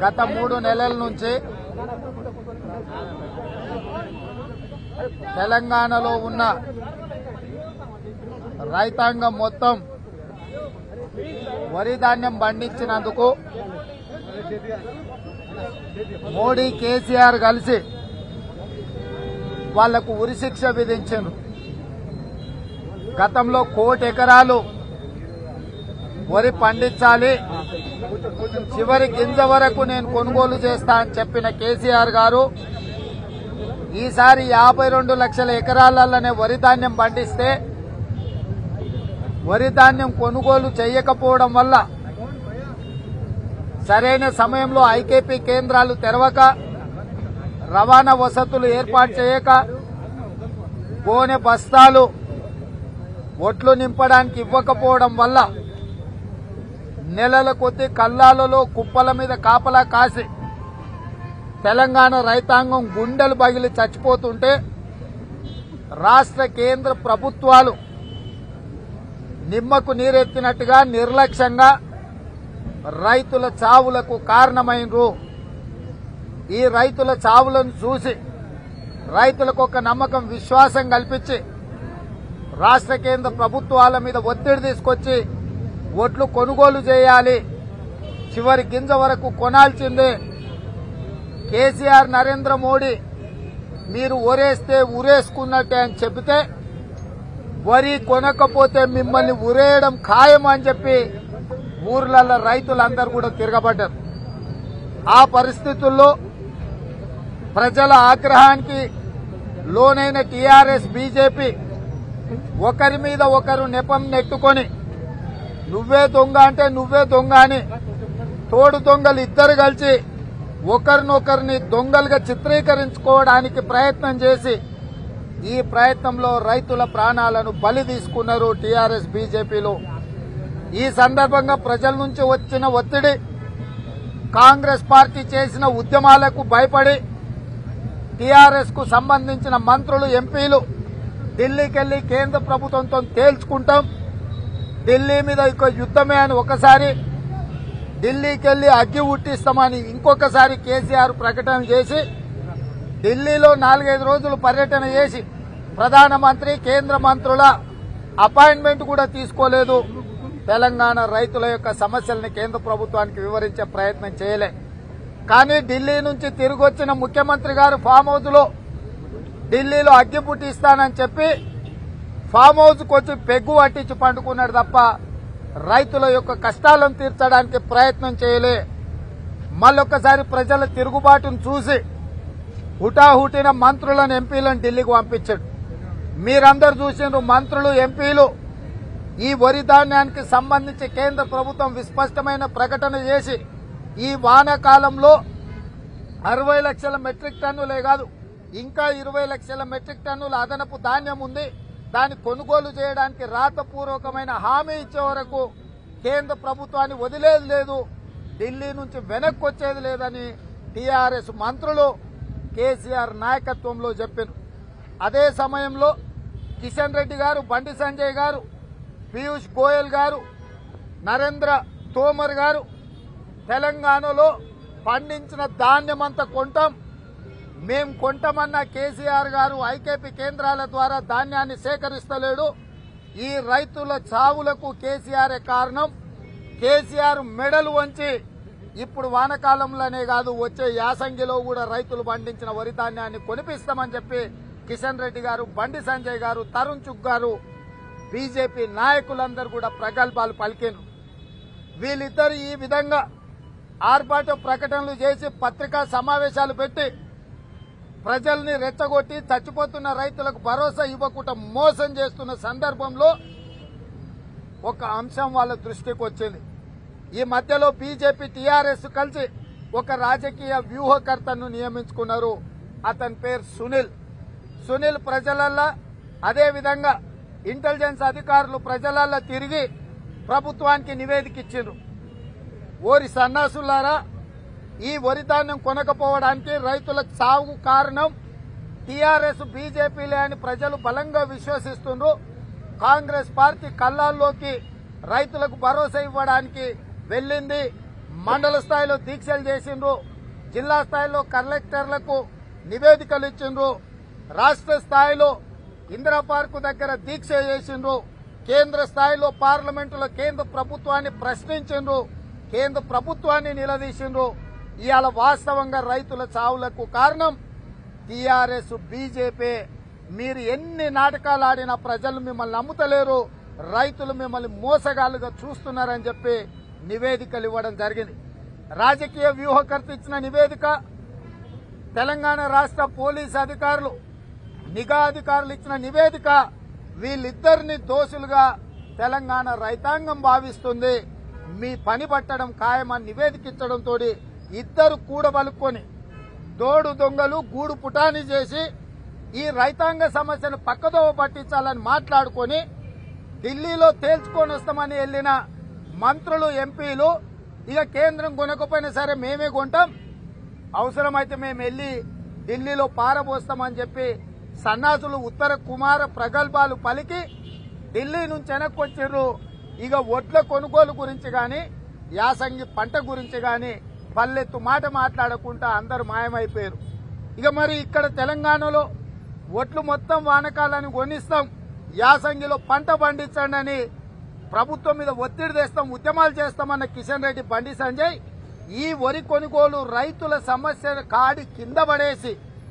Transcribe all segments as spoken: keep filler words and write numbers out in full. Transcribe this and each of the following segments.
గత మూడు నెలల నుంచి తెలంగాణలో ఉన్న రైతాంగం మొత్తం వరి ధాన్యం పండించినందుకు మోడీ కేసీఆర్ కలిసి వాళ్లకు ఉరిశిక్ష విధించారు. గతంలో కోటి ఎకరాలు వరి పండించాలి, చివరి గింజ వరకు నేను కొనుగోలు చేస్తా అని చెప్పిన కేసీఆర్ గారు ఈసారి యాభై రెండు లక్షల ఎకరాలలోనే వరి ధాన్యం పండిస్తే వరి ధాన్యం కొనుగోలు చేయకపోవడం వల్ల సరైన సమయంలో ఐకేపీ కేంద్రాలు తెరవక, రవాణా వసతులు ఏర్పాటు చేయక, గోనె బస్తాలు ఒట్లు నింపడానికి ఇవ్వకపోవడం వల్ల నెలల కొద్దీ కల్లాలలో కుప్పల మీద కాపలా కాసి తెలంగాణ రైతాంగం గుండెలు పగిలి చచ్చిపోతుంటే రాష్ట్ర కేంద్ర ప్రభుత్వాలు నిమ్మకు నీరెత్తినట్టుగా నిర్లక్ష్యంగా రైతుల చావులకు కారణమైనరు. ఈ రైతుల చావులను చూసి రైతులకు ఒక నమ్మకం, విశ్వాసం కల్పించి రాష్ట్ర కేంద్ర ప్రభుత్వాల మీద ఒత్తిడి తీసుకొచ్చి ఒట్లు కొనుగోలు చేయాలి, చివరి గింజ వరకు కొనాల్సిందే. కేసీఆర్ నరేంద్ర మోడీ మీరు ఒరేస్తే ఉరేసుకున్నట్టే అని చెబితే వరి కొనకపోతే మిమ్మల్ని ఉరేయడం ఖాయం అని చెప్పి ఊర్లలో రైతులందరూ కూడా తిరగబడ్డారు. ఆ పరిస్థితుల్లో ప్రజల ఆగ్రహానికి లోనైన టీఆర్ఎస్ బీజేపీ ఒకరి మీద ఒకరు నెపం నెట్టుకొని నువ్వే దొంగ అంటే నువ్వే దొంగ అని తోడు దొంగలు ఇద్దరు కలిసి ఒకరినొకరిని దొంగలుగా చిత్రీకరించుకోవడానికి ప్రయత్నం చేసి ఈ ప్రయత్నంలో రైతుల ప్రాణాలను బలి తీసుకున్నారు టీఆర్ఎస్ బీజేపీలో. ఈ సందర్భంగా ప్రజల నుంచి వచ్చిన ఒత్తిడి, కాంగ్రెస్ పార్టీ చేసిన ఉద్యమాలకు భయపడి టీఆర్ఎస్ కు సంబంధించిన మంత్రులు, ఎంపీలు ఢిల్లీకెళ్లి కేంద్ర ప్రభుత్వంతో తేల్చుకుంటాం, ఢిల్లీ మీద ఇక యుద్దమే అని ఒకసారి, ఢిల్లీకెళ్లి అగ్గి ఉట్టిస్తామని ఇంకొకసారి కేసీఆర్ ప్రకటన చేసి ఢిల్లీలో నాలుగైదు రోజులు పర్యటన చేసి ప్రధానమంత్రి, కేంద్ర మంత్రుల అపాయింట్మెంట్ కూడా తీసుకోలేదు. తెలంగాణ రైతుల యొక్క సమస్యల్ని కేంద్ర ప్రభుత్వానికి వివరించే ప్రయత్నం చేయలే. కానీ ఢిల్లీ నుంచి తిరిగి వచ్చిన ముఖ్యమంత్రి గారు ఫామ్ హౌస్ లో ఢిల్లీలో అగ్గి పుట్టిస్తానని చెప్పి ఫామ్ హౌస్ కు వచ్చి పెగ్గు పట్టించి పండుకున్నాడు తప్ప రైతుల యొక్క కష్టాలను తీర్చడానికి ప్రయత్నం చేయలే. మళ్ళొక్కసారి ప్రజల తిరుగుబాటును చూసి హుటాహుటిన మంత్రులను, ఎంపీలను ఢిల్లీకి పంపించాడు. మీరందరూ చూసిండ్రు, మంత్రులు, ఎంపీలు ఈ వరి ధాన్యానికి సంబంధించి కేంద్ర ప్రభుత్వం విస్పష్టమైన ప్రకటన చేసి ఈ వానాకాలంలో అరవై లక్షల మెట్రిక్ టన్నులే కాదు ఇంకా ఇరవై లక్షల మెట్రిక్ టన్నుల అదనపు ధాన్యం ఉంది, దాన్ని కొనుగోలు చేయడానికి రాతపూర్వకమైన హామీ ఇచ్చే వరకు కేంద్ర ప్రభుత్వాన్ని వదిలేది లేదు, ఢిల్లీ నుంచి వెనక్కి వచ్చేది లేదని టీఆర్ఎస్ మంత్రులు కేసీఆర్ నాయకత్వంలో చెప్పారు. అదే సమయంలో కిషన్ రెడ్డి గారు, బండి సంజయ్ గారు, పీయూష్ గోయల్ గారు, నరేంద్ర తోమర్ గారు తెలంగాణలో పండించిన ధాన్యమంతా కొంటాం, మేం కొంటామన్న కేసీఆర్ గారు ఐకేపీ కేంద్రాల ద్వారా ధాన్యాన్ని సేకరిస్తలేడు, ఈ రైతుల చావులకు కేసీఆర్ కారణం, కేసీఆర్ మెడలు వంచి ఇప్పుడు వానకాలంలోనే కాదు వచ్చే యాసంగిలో కూడా రైతులు పండించిన వరి ధాన్యాన్ని కొనిపిస్తామని చెప్పి కిషన్ రెడ్డి గారు, బండి సంజయ్ గారు, తరుణ్ చుగ్ గారు, బీజేపీ నాయకులందరూ కూడా ప్రగల్భాలు పలికారు. వీళ్ళిద్దరు ఈ విధంగా ఆర్భాట ప్రకటనలు చేసి పత్రికా సమావేశాలు పెట్టి ప్రజల్ని రెచ్చగొట్టి చచ్చిపోతున్న రైతులకు భరోసా ఇవ్వకుండా మోసం చేస్తున్న సందర్భంలో ఒక అంశం వాళ్ళ దృష్టికి వచ్చింది. ఈ మధ్యలో బీజేపీ, టీఆర్ఎస్ కలిసి ఒక రాజకీయ వ్యూహకర్తను నియమించుకున్నారు. అతని పేరు సునీల్. సునీల్ ప్రజలల్లా, అదేవిధంగా ఇంటెలిజెన్స్ అధికారులు ప్రజలల్లా తిరిగి ప్రభుత్వానికి నివేదిక ఇచ్చిండ్రు. ఓరి సన్నాసులారా, ఈ వరి ధాన్యం కొనకపోవడానికి రైతుల సాగు కారణం టీఆర్ఎస్, బీజేపీలే అని ప్రజలు బలంగా విశ్వసిస్తున్నారు. కాంగ్రెస్ పార్టీ కళ్ళాల్లోకి రైతులకు భరోసా ఇవ్వడానికి వెళ్ళింది, మండల స్థాయిలో దీక్షలు చేసిండ్రు, జిల్లా స్థాయిలో కలెక్టర్లకు నివేదికలు ఇచ్చిండ్రు, రాష్ట్ర స్థాయిలో ఇందిరా పార్కు దగ్గర దీక్ష చేసిండ్రు, కేంద్ర స్థాయిలో పార్లమెంటులో కేంద్ర ప్రభుత్వాన్ని ప్రశ్నించిండ్రు, కేంద్ర ప్రభుత్వాన్ని నిలదీసిండ్రు. ఇవాళ వాస్తవంగా రైతుల చావులకు కారణం టీఆర్ఎస్, బీజేపీ. మీరు ఎన్ని నాటకాలు ఆడినా ప్రజలు మిమ్మల్ని నమ్ముతలేరు, రైతులు మిమ్మల్ని మోసగాళ్లుగా చూస్తున్నారని చెప్పి నివేదికలు ఇవ్వడం జరిగింది. రాజకీయ వ్యూహకర్త ఇచ్చిన నివేదిక, తెలంగాణ రాష్ట్ర పోలీసు అధికారులు, నిఘా అధికారులు ఇచ్చిన నివేదిక వీళ్ళిద్దరిని దోషులుగా తెలంగాణ రైతాంగం భావిస్తుంది. మీ పని పట్టడం ఖాయమని నివేదిక ఇచ్చడంతో ఇద్దరు కూడబలుక్కొని దోడు దొంగలు గూడు పుటాని చేసి ఈ రైతాంగ సమస్యను పక్కదోవ పట్టించాలని మాట్లాడుకొని ఢిల్లీలో తేల్చుకొని వస్తామని వెళ్లిన మంత్రులు, ఎంపీలు ఇక కేంద్రం కొనకపోయినా సరే మేమే కొంటాం, అవసరమైతే మేము వెళ్లి ఢిల్లీలో పారబోస్తామని చెప్పి సన్నాసులు ఉత్తర కుమార ప్రగల్భాలు పలికి ఢిల్లీ నుంచి వెనక్కి వచ్చిర్రు. ఇక ఒడ్ల కొనుగోలు గురించి గాని యాసంగి పంట గురించి గాని పల్లెత్తు మాట మాట్లాడకుండా అందరు మాయమైపోయారు. ఇక మరి ఇక్కడ తెలంగాణలో ఒట్లు మొత్తం వానకాలని కొనిస్తాం, యాసంగిలో పంట పండించండి అని ప్రభుత్వం మీద ఒత్తిడి తెస్తాం, ఉద్యమాలు చేస్తామన్న కిషన్ రెడ్డి, బండి సంజయ్ ఈ వరి కొనుగోలు రైతుల సమస్య కాడి కింద పడేసి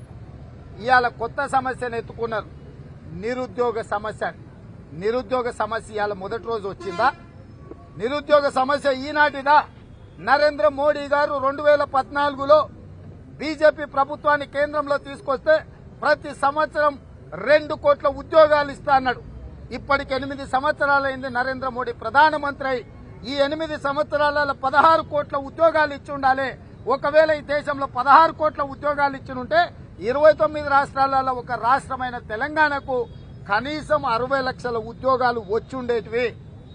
ఇవాళ కొత్త సమస్యను ఎత్తుకున్నారు, నిరుద్యోగ సమస్య. నిరుద్యోగ సమస్య ఇవాళ మొదటి రోజు వచ్చిందా? నిరుద్యోగ సమస్య ఈనాటిదా? నరేంద్ర మోడీ గారు రెండు వేల పద్నాలుగులో బీజేపీ ప్రభుత్వాన్ని కేంద్రంలో తీసుకొస్తే ప్రతి సంవత్సరం రెండు కోట్ల ఉద్యోగాలు ఇస్తా అన్నాడు. ఇప్పటికి ఎనిమిది సంవత్సరాలైంది నరేంద్ర మోడీ ప్రధానమంత్రి అయి. ఈ ఎనిమిది సంవత్సరాలలో పదహారు కోట్ల ఉద్యోగాలు ఇచ్చి ఉండాలి. ఒకవేళ ఈ దేశంలో పదహారు కోట్ల ఉద్యోగాలు ఇచ్చినుంటే ఇరవై తొమ్మిది రాష్ట్రాలలో ఒక రాష్ట్రమైన తెలంగాణకు కనీసం అరవై లక్షల ఉద్యోగాలు వచ్చుండేటివి.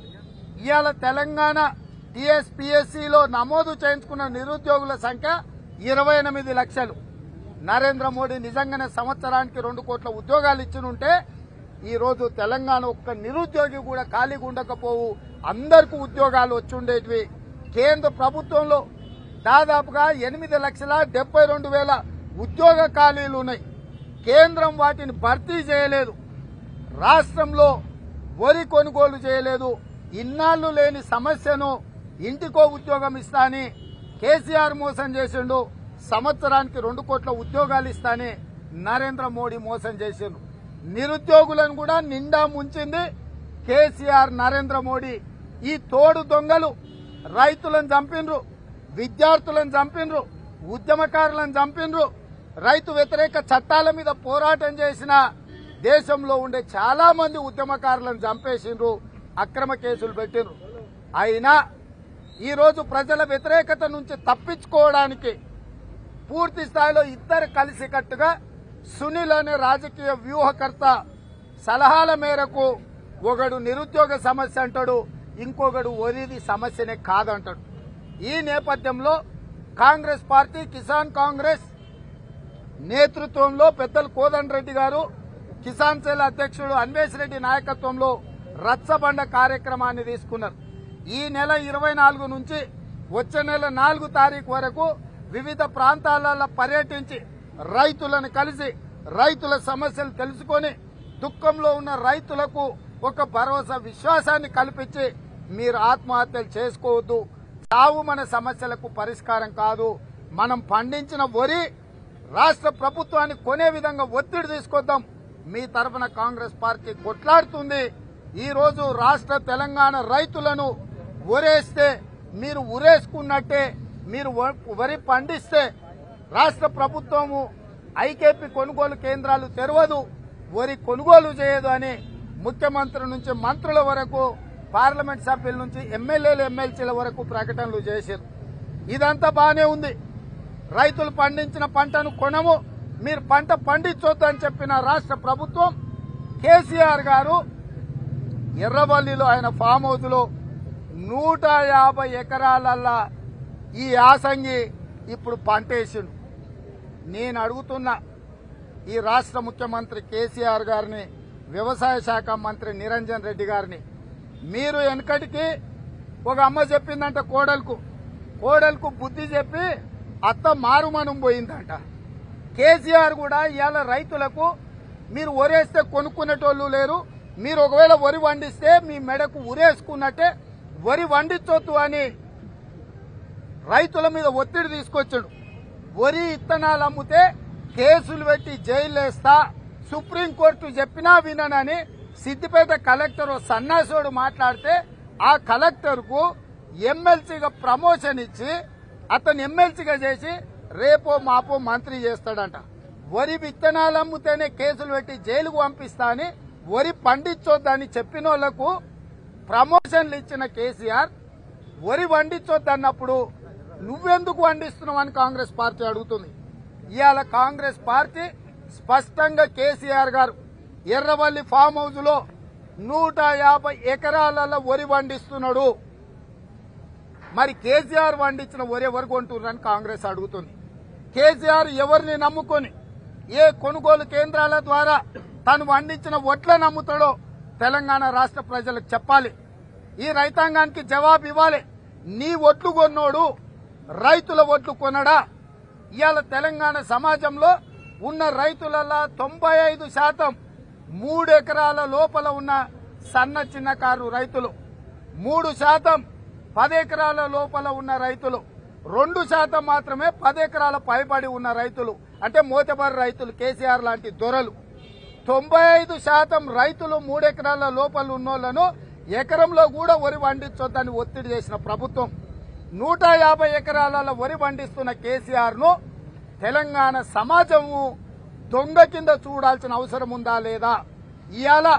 ఇవాళ తెలంగాణ టీఎస్పీఎస్సీలో నమోదు చేయించుకున్న నిరుద్యోగుల సంఖ్య ఇరవై ఎనిమిది లక్షలు. నరేంద్ర మోడీ నిజంగానే సంవత్సరానికి రెండు కోట్ల ఉద్యోగాలు ఇచ్చినుంటే ఈ రోజు తెలంగాణ ఒక్క నిరుద్యోగి కూడా ఖాళీగా ఉండకపోవు, అందరికీ ఉద్యోగాలు వచ్చుండేటివి. కేంద్ర ప్రభుత్వంలో దాదాపుగా ఎనిమిది లక్షల డెబ్బై రెండు వేల ఉద్యోగ ఖాళీలు ఉన్నాయి. కేంద్రం వాటిని భర్తీ చేయలేదు. రాష్ట్రంలో వరి కొనుగోలు చేయలేదు. ఇన్నాళ్లు లేని సమస్యను ఇంటికో ఉద్యోగం ఇస్తా అని కేసీఆర్ మోసం చేసిండు. సంవత్సరానికి రెండు కోట్ల ఉద్యోగాలు ఇస్తాని నరేంద్ర మోడీ మోసం చేసిండు. నిరుద్యోగులను కూడా నిండా ముంచింది కేసీఆర్, నరేంద్ర మోడీ. ఈ తోడు దొంగలు రైతులను చంపిండ్రు, విద్యార్థులను చంపిండ్రు, ఉద్యమకారులను చంపిండ్రు, రైతు వ్యతిరేక చట్టాల మీద పోరాటం చేసిన దేశంలో ఉండే చాలా మంది ఉద్యమకారులను చంపేసిండ్రు, అక్రమ కేసులు పెట్టిండ్రు. అయినా ఈ రోజు ప్రజల వ్యతిరేకత నుంచి తప్పించుకోవడానికి పూర్తి స్థాయిలో ఇద్దరు కలిసికట్టుగా సునీల్ అనే రాజకీయ వ్యూహకర్త సలహాల మేరకు ఒకడు నిరుద్యోగ సమస్య అంటాడు, ఇంకొకడు వరిది సమస్యనే కాదంటాడు. ఈ నేపథ్యంలో కాంగ్రెస్ పార్టీ, కిసాన్ కాంగ్రెస్ నేతృత్వంలో పెద్దలు కోదండరెడ్డి గారు, కిసాన్ సెల్ అధ్యక్షుడు అన్వేష్ రెడ్డి నాయకత్వంలో రచ్చబండ కార్యక్రమాన్ని తీసుకున్నారు. ఈ నెల ఇరవై నాలుగు నుంచి వచ్చే నెల నాలుగు తారీఖు వరకు వివిధ ప్రాంతాలలో పర్యటించి రైతులను కలిసి రైతుల సమస్యలు తెలుసుకొని దుఃఖంలో ఉన్న రైతులకు ఒక భరోసా, విశ్వాసాన్ని కల్పించి మీరు ఆత్మహత్యలు చేసుకోవద్దు, చావు మన సమస్యలకు పరిష్కారం కాదు, మనం పండించిన వరి రాష్ట్ర ప్రభుత్వాన్ని కొనే విధంగా ఒత్తిడి తీసుకొద్దాం, మీ తరఫున కాంగ్రెస్ పార్టీ కొట్లాడుతుంది. ఈ రోజు రాష్ట్ర తెలంగాణ రైతులను ఉరేస్తే మీరు ఉరేసుకున్నట్టే, మీరు వరి పండిస్తే రాష్ట్ర ప్రభుత్వము ఐకేపీ కొనుగోలు కేంద్రాలు తెరవదు, వరి కొనుగోలు చేయదు అని ముఖ్యమంత్రి నుంచి మంత్రుల వరకు, పార్లమెంట్ సభ్యుల నుంచి ఎమ్మెల్యేలు, ఎమ్మెల్సీల వరకు ప్రకటనలు చేశారు. ఇదంతా బానే ఉంది. రైతులు పండించిన పంటను కొనము, మీరు పంట పండించొద్దు అని చెప్పిన రాష్ట్ర ప్రభుత్వం కేసీఆర్ గారు ఎర్రవల్లిలో ఆయన ఫామ్ హౌస్ లో నూట యాభై ఎకరాలల్లా ఈ యాసంగి ఇప్పుడు పంటేసిండు. నేను అడుగుతున్నా ఈ రాష్ట్ర ముఖ్యమంత్రి కేసీఆర్ గారిని, వ్యవసాయ శాఖ మంత్రి నిరంజన్ రెడ్డి గారిని, మీరు వెనకటికి ఒక అమ్మ చెప్పిందంట కోడలకు, కోడలకు బుద్ధి చెప్పి అత్త మారుమనం పోయిందంట. కేసీఆర్ కూడా ఇవాళ రైతులకు మీరు ఒరేస్తే కొనుక్కునేటోళ్ళు లేరు, మీరు ఒకవేళ వరి వండిస్తే మీ మెడకు ఉరేసుకున్నట్టే వరి వండించొద్దు అని రైతుల మీద ఒత్తిడి తీసుకొచ్చాడు. వరి ఇత్తనాలు అమ్మితే కేసులు పెట్టి జైలు వేస్తా సుప్రీంకోర్టు చెప్పినా విననని సిద్దిపేట కలెక్టర్ సన్నాసోడు మాట్లాడితే ఆ కలెక్టర్ కు ఎమ్మెల్సీగా ప్రమోషన్ ఇచ్చి అతను ఎమ్మెల్సీగా చేసి రేపో మాపో మంత్రి చేస్తాడంట. వరి విత్తనాలు అమ్మితేనే కేసులు పెట్టి జైలుకు పంపిస్తా అని వరి పండించొద్దని చెప్పిన వాళ్లకు ప్రమోషన్లు ఇచ్చిన కేసీఆర్ వరి వండించొద్దన్నప్పుడు నువ్వెందుకు వండిస్తున్నావు అని కాంగ్రెస్ పార్టీ అడుగుతుంది. ఇవాళ కాంగ్రెస్ పార్టీ స్పష్టంగా కేసీఆర్ గారు ఎర్రవల్లి ఫామ్ హౌస్ లో నూట యాభై ఎకరాలలో వరి వండిస్తున్నాడు. మరి కేసీఆర్ వండించిన వరి ఎవరు కొంటున్నారని కాంగ్రెస్ అడుగుతుంది. కేసీఆర్ ఎవరిని నమ్ముకొని ఏ కొనుగోలు కేంద్రాల ద్వారా తను వండించిన వడ్లను అమ్ముతాడో తెలంగాణ రాష్ట్ర ప్రజలకు చెప్పాలి. ఈ రైతాంగానికి జవాబు ఇవ్వాలి. నీ ఒట్లు కొన్నోడు రైతుల ఒట్లు కొనడా? ఇవాళ తెలంగాణ సమాజంలో ఉన్న రైతులలో తొంభై ఐదు శాతం మూడు ఎకరాల లోపల ఉన్న సన్న చిన్నకారు రైతులు, మూడు శాతం పది ఎకరాల లోపల ఉన్న రైతులు, రెండు శాతం మాత్రమే పది ఎకరాల పైబడి ఉన్న రైతులు, అంటే మోతబరి రైతులు కేసీఆర్ లాంటి దొరలు. తొంభై ఐదు శాతం రైతులు మూడు ఎకరాల లోపల ఉన్నోళ్లను ఎకరంలో కూడా వరి వండించొద్దని ఒత్తిడి చేసిన ప్రభుత్వం నూట యాభై ఎకరాల వరి వండిస్తున్న కేసీఆర్ ను తెలంగాణ సమాజము దొంగ కింద చూడాల్సిన అవసరం ఉందా లేదా? ఇవాళ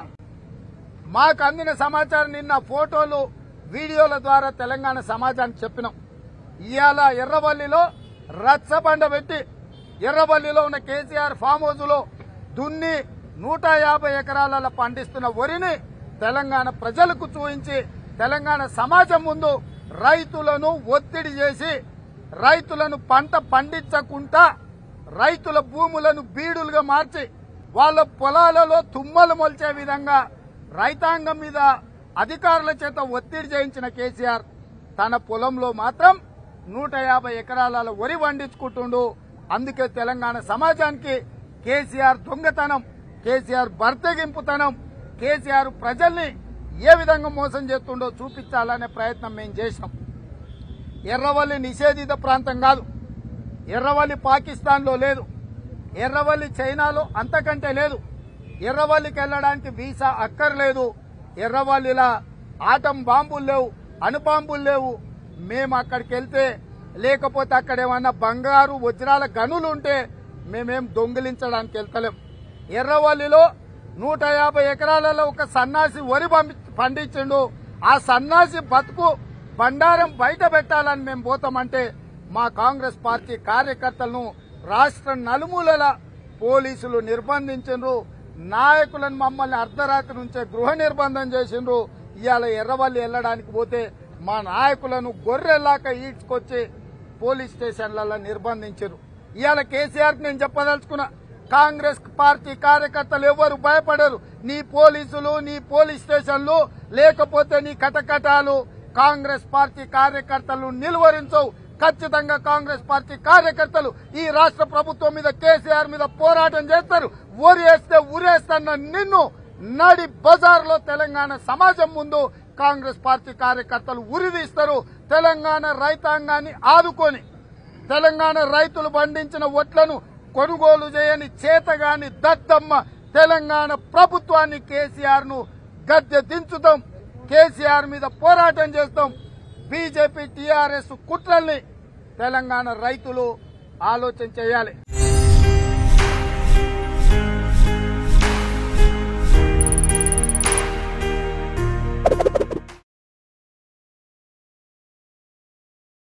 మాకు అందిన సమాచారం నిన్న ఫోటోలు వీడియోల ద్వారా తెలంగాణ సమాజానికి చెప్పినాం. ఇవాళ ఎర్రవల్లిలో రచ్చబండ పెట్టి ఎర్రవల్లిలో ఉన్న కేసీఆర్ ఫామ్ హౌస్ లో దున్ని నూట యాభై ఎకరాలలో పండిస్తున్న వరిని తెలంగాణ ప్రజలకు చూపించి తెలంగాణ సమాజం ముందు రైతులను ఒత్తిడి చేసి రైతులను పంట పండించకుండా రైతుల భూములను బీడులుగా మార్చి వాళ్ళ పొలాలలో తుమ్మలు మొల్చే విధంగా రైతాంగం మీద అధికారుల చేత ఒత్తిడి చేయించిన కేసీఆర్ తన పొలంలో మాత్రం నూట యాభై ఎకరాల వరి వండించుకుంటుండు. అందుకే తెలంగాణ సమాజానికి కేసీఆర్ దొంగతనం, కేసీఆర్ బర్తగింపుతనం, కేసీఆర్ ప్రజల్ని ఏ విధంగా మోసం చేస్తుండో చూపించాలనే ప్రయత్నం మేము చేసినాం. ఎర్రవల్లి నిషేధిత ప్రాంతం కాదు, ఎర్రవల్లి పాకిస్తాన్ లో లేదు, ఎర్రవల్లి చైనాలో అంతకంటే లేదు. ఎర్రవల్లికి వెళ్లడానికి వీసా అక్కర్లేదు. ఎర్రవల్లిలా ఆటం బాంబులు లేవు, అణుబాంబులు లేవు. మేము అక్కడికి వెళ్తే లేకపోతే అక్కడ ఏమన్నా బంగారు వజ్రాల గనులు ఉంటే మేమేం దొంగిలించడానికి వెళ్తలేం. ఎర్రవల్లిలో నూట యాభై ఎకరాలలో ఒక సన్నాసి వరి పండించిండు. ఆ సన్నాసి బతుకు బండారం బయట పెట్టాలని మేము పోతామంటే మా కాంగ్రెస్ పార్టీ కార్యకర్తలను రాష్ట్ర నలుమూలల పోలీసులు నిర్బంధించిండ్రు. నాయకులను మమ్మల్ని అర్ధరాత్రి నుంచే గృహ నిర్బంధం చేసిండ్రు. ఇవాళ ఎర్రవల్లి వెళ్లడానికి పోతే మా నాయకులను గొర్రెల్లాక ఈడ్చుకొచ్చి పోలీస్ స్టేషన్లలో నిర్బంధించారు. ఇవాళ కేసీఆర్ కి నేను చెప్పదలుచుకున్నా, కాంగ్రెస్ పార్టీ కార్యకర్తలు ఎవరు భయపడరు. నీ పోలీసులు, నీ పోలీస్ స్టేషన్లు, లేకపోతే నీ కటకటాలు కాంగ్రెస్ పార్టీ కార్యకర్తలు నిలువరించవు. ఖచ్చితంగా కాంగ్రెస్ పార్టీ కార్యకర్తలు ఈ రాష్ట్ర ప్రభుత్వం మీద, కేసీఆర్ మీద పోరాటం చేస్తారు. ఊరేస్తే ఊరేస్తన్న నిన్ను నడి బజార్లో తెలంగాణ సమాజం ముందు కాంగ్రెస్ పార్టీ కార్యకర్తలు ఉరిదీస్తారు. తెలంగాణ రైతాంగాన్ని ఆదుకొని తెలంగాణ రైతులు పండించిన వడ్లను కొనుగోలు చేయని చేతగాని దద్దమ్మ తెలంగాణ ప్రభుత్వాన్ని కేసీఆర్ ను గద్దె దించుతాం. కేసీఆర్ మీద పోరాటం చేస్తాం. బీజేపీ టీఆర్ఎస్ కుట్రల్ని తెలంగాణ రైతులు ఆలోచన చేయాలి.